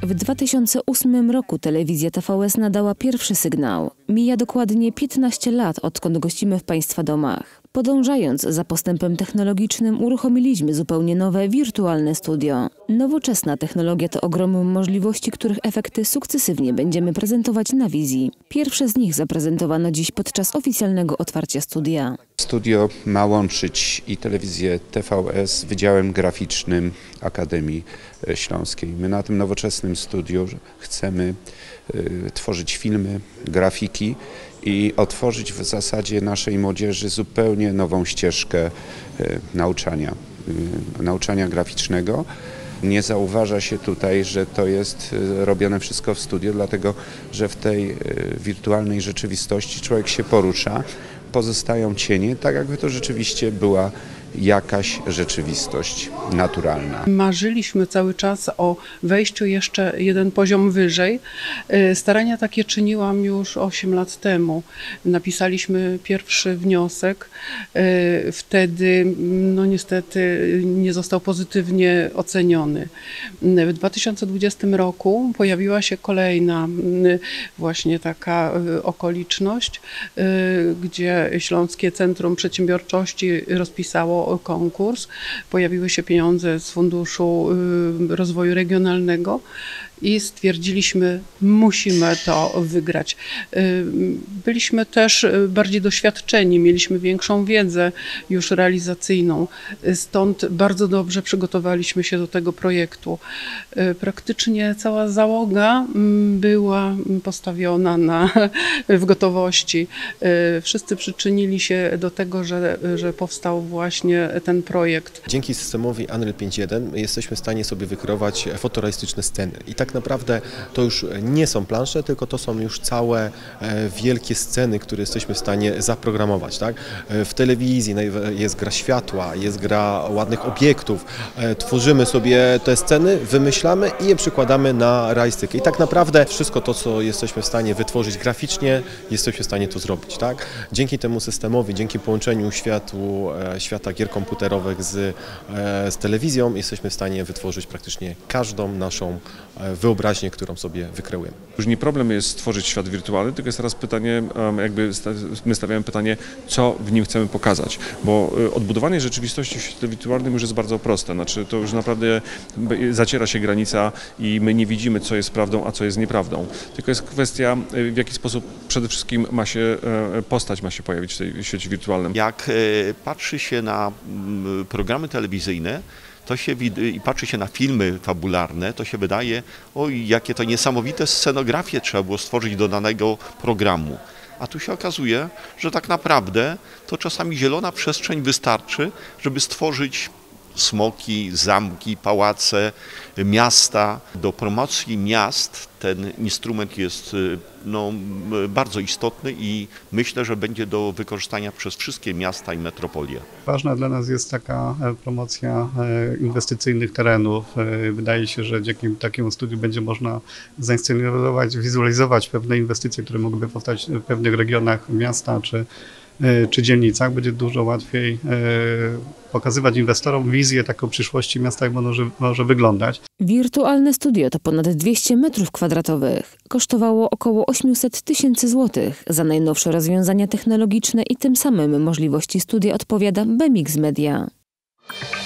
W 2008 roku telewizja TVS nadała pierwszy sygnał. Mija dokładnie 15 lat, odkąd gościmy w Państwa domach. Podążając za postępem technologicznym, uruchomiliśmy zupełnie nowe wirtualne studio. Nowoczesna technologia to ogrom możliwości, których efekty sukcesywnie będziemy prezentować na wizji. Pierwsze z nich zaprezentowano dziś podczas oficjalnego otwarcia studia. Studio ma łączyć i telewizję TVS z Wydziałem Graficznym Akademii Śląskiej. My na tym nowoczesnym studiu chcemy tworzyć filmy, grafiki i otworzyć w zasadzie naszej młodzieży zupełnie nową ścieżkę nauczania graficznego. Nie zauważa się tutaj, że to jest robione wszystko w studiu, dlatego że w tej wirtualnej rzeczywistości człowiek się porusza, pozostają cienie, tak jakby to rzeczywiście była jakaś rzeczywistość naturalna. Marzyliśmy cały czas o wejściu jeszcze jeden poziom wyżej. Starania takie czyniłam już 8 lat temu. Napisaliśmy pierwszy wniosek. Wtedy no niestety nie został pozytywnie oceniony. W 2020 roku pojawiła się kolejna właśnie taka okoliczność, gdzie Śląskie Centrum Przedsiębiorczości rozpisało konkurs. Pojawiły się pieniądze z Funduszu Rozwoju Regionalnego i stwierdziliśmy, musimy to wygrać. Byliśmy też bardziej doświadczeni, mieliśmy większą wiedzę już realizacyjną, stąd bardzo dobrze przygotowaliśmy się do tego projektu. Praktycznie cała załoga była postawiona w gotowości. Wszyscy przyczynili się do tego, że powstał właśnie ten projekt. Dzięki systemowi Unreal 5.1 jesteśmy w stanie sobie wykreować fotorealistyczne sceny. I tak naprawdę to już nie są plansze, tylko to są już całe wielkie sceny, które jesteśmy w stanie zaprogramować. Tak? W telewizji jest gra światła, jest gra ładnych obiektów. Tworzymy sobie te sceny, wymyślamy i je przykładamy na realistykę. I tak naprawdę wszystko to, co jesteśmy w stanie wytworzyć graficznie, jesteśmy w stanie to zrobić. Tak? Dzięki temu systemowi, dzięki połączeniu świata gier komputerowych z telewizją, jesteśmy w stanie wytworzyć praktycznie każdą naszą wyobraźnię, którą sobie wykreujemy. Już nie problem jest stworzyć świat wirtualny, tylko jest teraz pytanie, my stawiamy pytanie, co w nim chcemy pokazać, bo odbudowanie rzeczywistości w świecie wirtualnym już jest bardzo proste, znaczy to już naprawdę zaciera się granica i my nie widzimy, co jest prawdą, a co jest nieprawdą, tylko jest kwestia, w jaki sposób przede wszystkim postać ma się pojawić w tej świecie wirtualnym. Jak patrzy się na programy telewizyjne, i patrzy się na filmy fabularne, to się wydaje, oj, jakie to niesamowite scenografie trzeba było stworzyć do danego programu. A tu się okazuje, że tak naprawdę to czasami zielona przestrzeń wystarczy, żeby stworzyć smoki, zamki, pałace, miasta. Do promocji miast ten instrument jest bardzo istotny i myślę, że będzie do wykorzystania przez wszystkie miasta i metropolie. Ważna dla nas jest taka promocja inwestycyjnych terenów. Wydaje się, że dzięki takiemu studiu będzie można zainscenizować, wizualizować pewne inwestycje, które mogłyby powstać w pewnych regionach miasta czy dzielnicach. Będzie dużo łatwiej pokazywać inwestorom wizję taką przyszłości miasta, jak może wyglądać. Wirtualne studio to ponad 200 m². Kosztowało około 800 000 złotych. Za najnowsze rozwiązania technologiczne i tym samym możliwości studia odpowiada BMX Media.